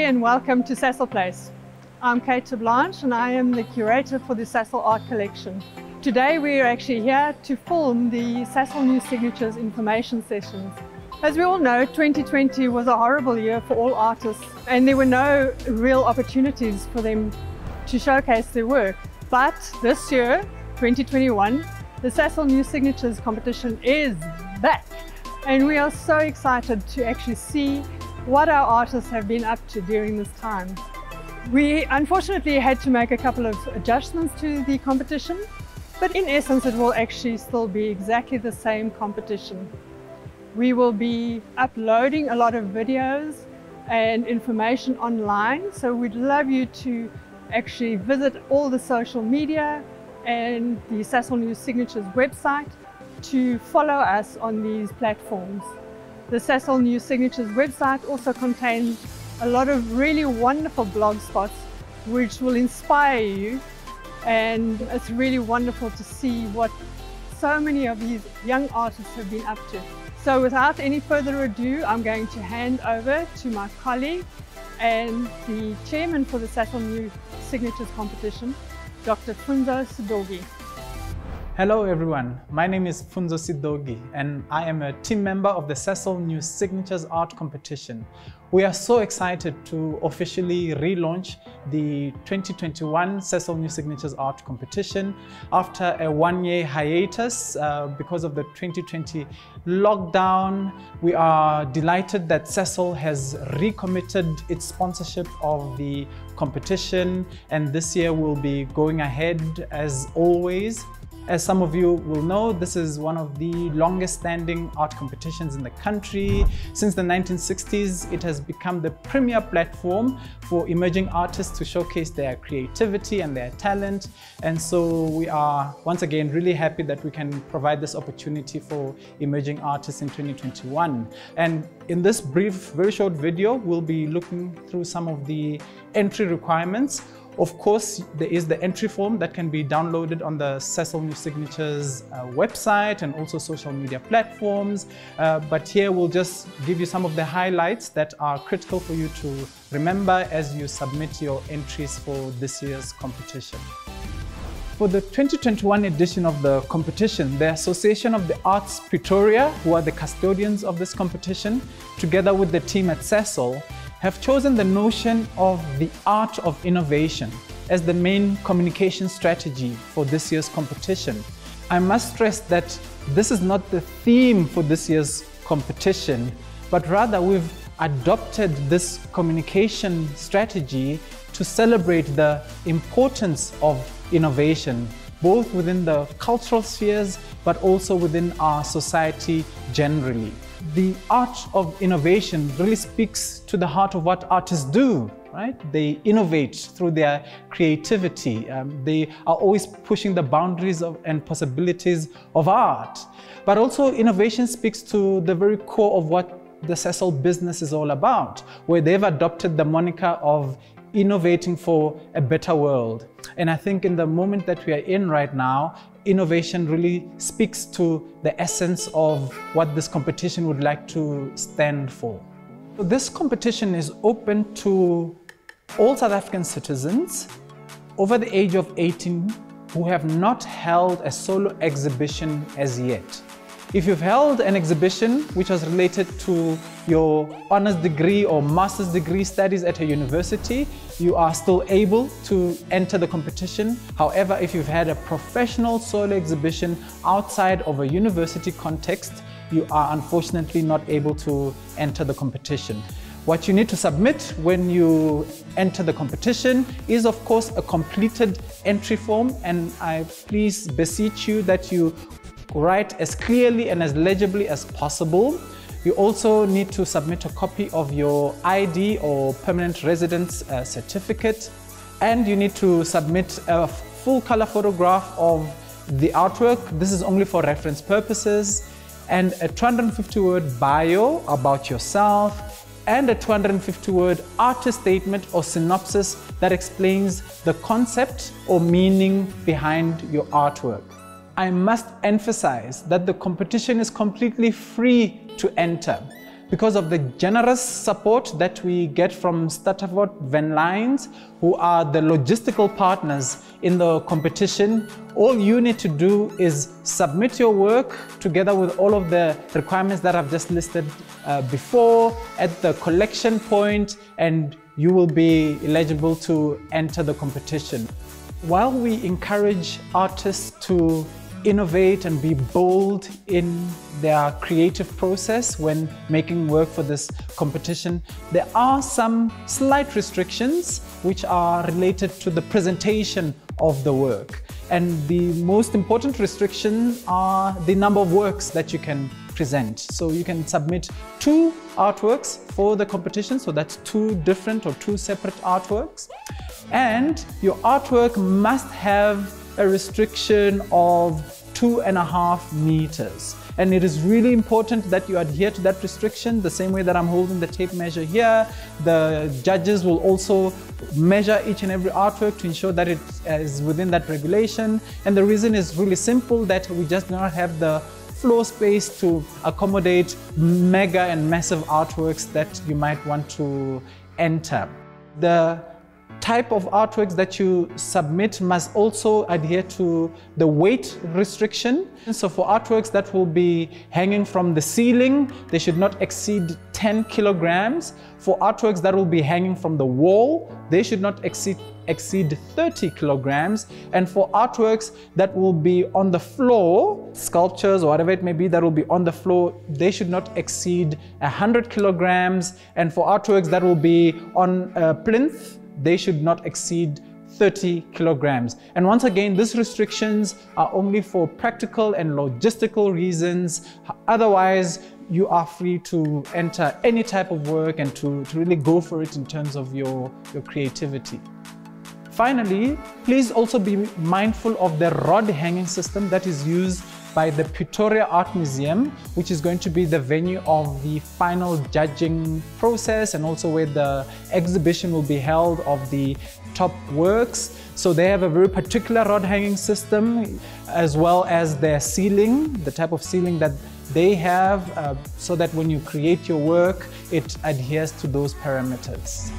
and welcome to Cecil Place. I'm Kate de Blanche and I am the curator for the Cecil Art Collection. Today we are actually here to film the Cecil New Signatures information sessions. As we all know, 2020 was a horrible year for all artists and there were no real opportunities for them to showcase their work. But this year, 2021, the Cecil New Signatures competition is back. And we are so excited to actually see what our artists have been up to during this time. We unfortunately had to make a couple of adjustments to the competition, but in essence it will actually still be exactly the same competition. We will be uploading a lot of videos and information online, so we'd love you to actually visit all the social media and the Cecil New Signatures website to follow us on these platforms. The Cecil New Signatures website also contains a lot of really wonderful blog spots which will inspire you, and it's really wonderful to see what so many of these young artists have been up to. So without any further ado, I'm going to hand over to my colleague and the chairman for the Cecil New Signatures competition, Dr. Funzo Sidogi. Hello everyone, my name is Funzo Sidogi and I am a team member of the Cecil New Signatures Art Competition. We are so excited to officially relaunch the 2021 Cecil New Signatures Art Competition after a one-year hiatus because of the 2020 lockdown. We are delighted that Cecil has recommitted its sponsorship of the competition, and this year we'll be going ahead as always. As some of you will know, this is one of the longest standing art competitions in the country. Since the 1960s, it has become the premier platform for emerging artists to showcase their creativity and their talent. And so we are once again really happy that we can provide this opportunity for emerging artists in 2021. And in this brief, very short video, we'll be looking through some of the entry requirements. Of course, there is the entry form that can be downloaded on the Cecil New Signatures website and also social media platforms. But here we'll just give you some of the highlights that are critical for you to remember as you submit your entries for this year's competition. For the 2021 edition of the competition, the Association of the Arts Pretoria, who are the custodians of this competition, together with the team at Cecil, have chosen the notion of the art of innovation as the main communication strategy for this year's competition. I must stress that this is not the theme for this year's competition, but rather we've adopted this communication strategy to celebrate the importance of innovation, both within the cultural spheres, but also within our society generally. The art of innovation really speaks to the heart of what artists do, right? They innovate through their creativity. They are always pushing the boundaries and possibilities of art. But also innovation speaks to the very core of what the Cecil business is all about, where they've adopted the moniker of innovating for a better world. And I think in the moment that we are in right now, innovation really speaks to the essence of what this competition would like to stand for. So this competition is open to all South African citizens over the age of 18 who have not held a solo exhibition as yet. If you've held an exhibition which was related to your honors degree or master's degree studies at a university, you are still able to enter the competition. However, if you've had a professional solo exhibition outside of a university context, you are unfortunately not able to enter the competition. What you need to submit when you enter the competition is, of course, a completed entry form, and I please beseech you that you write as clearly and as legibly as possible. You also need to submit a copy of your ID or permanent residence certificate, and you need to submit a full color photograph of the artwork. This is only for reference purposes, and a 250-word bio about yourself, and a 250-word artist statement or synopsis that explains the concept or meaning behind your artwork. I must emphasize that the competition is completely free to enter. Because of the generous support that we get from Stadtafort Van Lines, who are the logistical partners in the competition, all you need to do is submit your work together with all of the requirements that I've just listed before at the collection point, and you will be eligible to enter the competition. While we encourage artists to innovate and be bold in their creative process when making work for this competition, there are some slight restrictions which are related to the presentation of the work. And the most important restrictions are the number of works that you can present. So you can submit 2 artworks for the competition, so that's 2 different or 2 separate artworks. And your artwork must have a restriction of 2.5 meters. And it is really important that you adhere to that restriction, the same way that I'm holding the tape measure here. The judges will also measure each and every artwork to ensure that it is within that regulation. And the reason is really simple, that we just do not have the floor space to accommodate mega and massive artworks that you might want to enter. The type of artworks that you submit must also adhere to the weight restriction. So for artworks that will be hanging from the ceiling, they should not exceed 10 kilograms. For artworks that will be hanging from the wall, they should not exceed 30 kilograms. And for artworks that will be on the floor, sculptures or whatever it may be that will be on the floor, they should not exceed 100 kilograms. And for artworks that will be on a plinth, they should not exceed 30 kilograms. And once again, these restrictions are only for practical and logistical reasons. Otherwise, you are free to enter any type of work and to really go for it in terms of your creativity. Finally, please also be mindful of the rod hanging system that is used by the Pretoria Art Museum, which is going to be the venue of the final judging process and also where the exhibition will be held of the top works. So they have a very particular rod hanging system, as well as their ceiling, the type of ceiling that they have, so that when you create your work, it adheres to those parameters.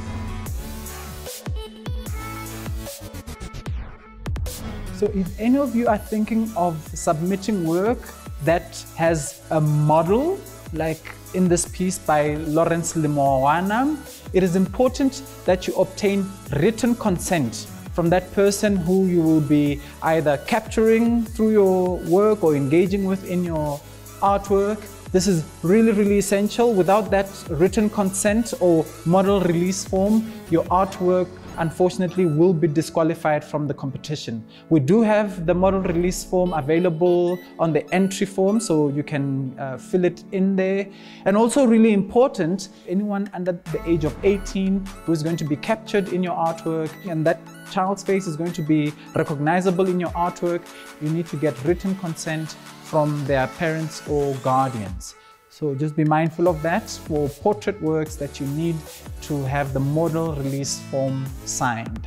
So if any of you are thinking of submitting work that has a model, like in this piece by Lawrence Limoana, it is important that you obtain written consent from that person who you will be either capturing through your work or engaging with in your artwork. This is really, really essential. Without that written consent or model release form, your artwork unfortunately will be disqualified from the competition. We do have the model release form available on the entry form, so you can fill it in there. And also really important, anyone under the age of 18 who is going to be captured in your artwork, and that child's face is going to be recognizable in your artwork, you need to get written consent from their parents or guardians. So just be mindful of that for portrait works that you need to have the model release form signed.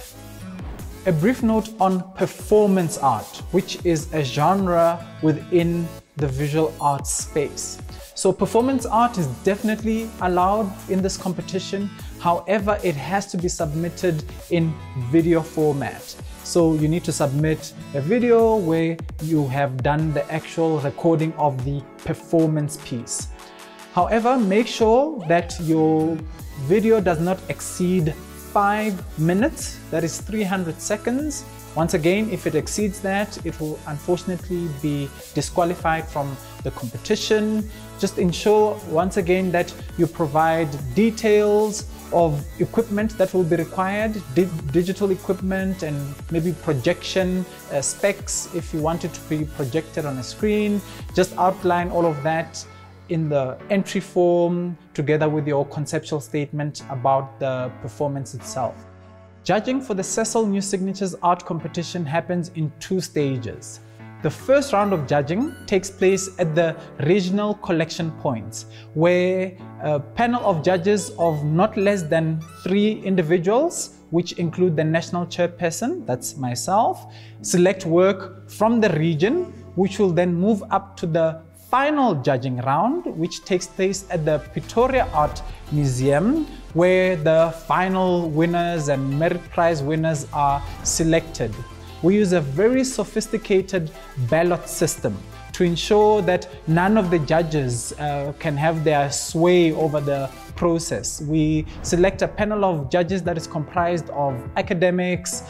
A brief note on performance art, which is a genre within the visual arts space. So performance art is definitely allowed in this competition. However, it has to be submitted in video format. So you need to submit a video where you have done the actual recording of the performance piece. However, make sure that your video does not exceed 5 minutes, that is 300 seconds. Once again, if it exceeds that, it will unfortunately be disqualified from the competition. Just ensure once again that you provide details of equipment that will be required, digital equipment and maybe projection specs if you want it to be projected on a screen. Just outline all of that in the entry form together with your conceptual statement about the performance itself. Judging for the Cecil New Signatures Art Competition happens in 2 stages. The first round of judging takes place at the regional collection points, where a panel of judges of not less than 3 individuals, which include the national chairperson, that's myself, select work from the region, which will then move up to the final judging round, which takes place at the Pretoria Art Museum, where the final winners and merit prize winners are selected. We use a very sophisticated ballot system to ensure that none of the judges can have their sway over the process. We select a panel of judges that is comprised of academics,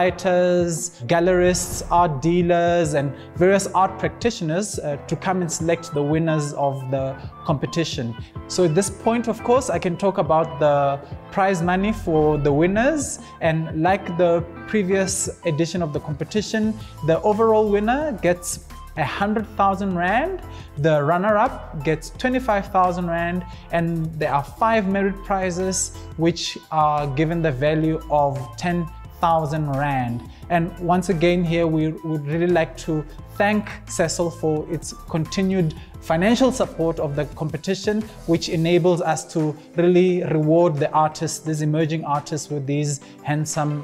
writers, gallerists, art dealers, and various art practitioners to come and select the winners of the competition. So at this point, of course, I can talk about the prize money for the winners. And like the previous edition of the competition, the overall winner gets 100,000 Rand, the runner-up gets 25,000 Rand, and there are 5 merit prizes which are given the value of 10,000 Rand. And once again here, we would really like to thank Sasol for its continued financial support of the competition, which enables us to really reward the artists, these emerging artists, with these handsome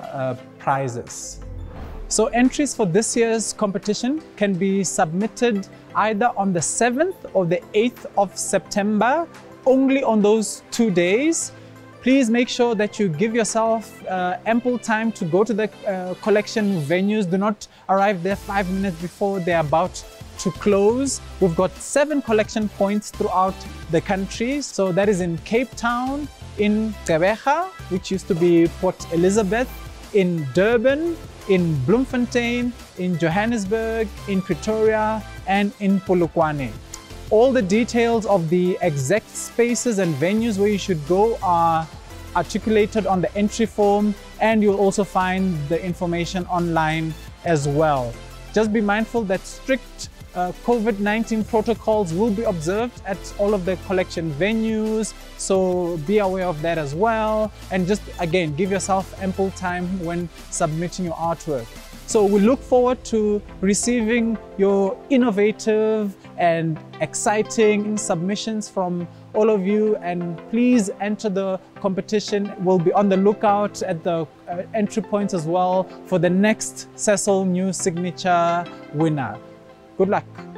prizes. So entries for this year's competition can be submitted either on the 7th or the 8th of September, only on those 2 days. Please make sure that you give yourself ample time to go to the collection venues. Do not arrive there 5 minutes before they're about to close. We've got 7 collection points throughout the country. So that is in Cape Town, in Gqeberha, which used to be Port Elizabeth, in Durban, in Bloemfontein, in Johannesburg, in Pretoria, and in Polokwane. All the details of the exact spaces and venues where you should go are articulated on the entry form, and you'll also find the information online as well. Just be mindful that strict COVID-19 protocols will be observed at all of the collection venues, so be aware of that as well. And just again, give yourself ample time when submitting your artwork. So we look forward to receiving your innovative and exciting submissions from all of you, and please enter the competition. We'll be on the lookout at the entry points as well for the next Sasol New Signature winner. Good luck.